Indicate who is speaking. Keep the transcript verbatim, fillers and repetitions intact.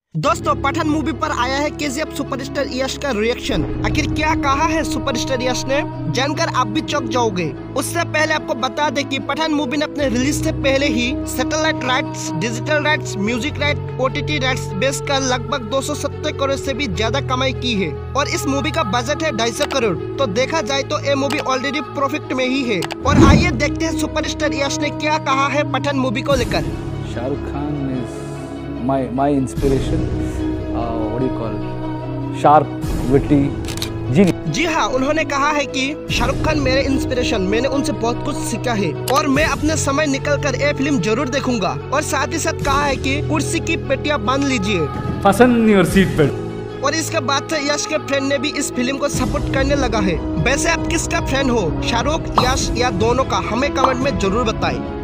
Speaker 1: दोस्तों, पठान मूवी पर आया है केजीएफ सुपरस्टार यश का रिएक्शन। आखिर क्या कहा है सुपरस्टार यश ने, जानकर आप भी चौंक जाओगे। उससे पहले आपको बता दें कि पठान मूवी ने अपने रिलीज से पहले ही satellite rights, digital rights, music right, OTT rights बेच कर लगभग दो सौ सत्तर करोड़ से भी ज्यादा कमाई की है और इस मूवी का बजट है ढाई सौ करोड़। तो देखा जाए तो ये मूवी ऑलरेडी प्रॉफिट में ही है। और आइए देखते हैं सुपरस्टार यश ने क्या कहा है पठान मूवी को लेकर।
Speaker 2: Shahrukh Khan is my my inspiration. Uh, what do you call it? Sharp, witty, genius.
Speaker 1: जी हाँ, उन्होंने कहा है कि शाहरुख खान मेरे इंस्पिरेशन, मैंने उनसे बहुत कुछ सीखा है और मैं अपने समय निकल कर ये फिल्म जरूर देखूंगा। और साथ ही साथ कहा है कि कुर्सी की पेटियां बांध लीजिए,
Speaker 2: Fasten your seat belt.
Speaker 1: और इसके बाद से यश के फ्रेंड ने भी इस फिल्म को सपोर्ट करने लगा है। वैसे आप किसका फ्रेंड हो, शाहरुख, यश या दोनों का? हमें कमेंट में जरूर बताएं।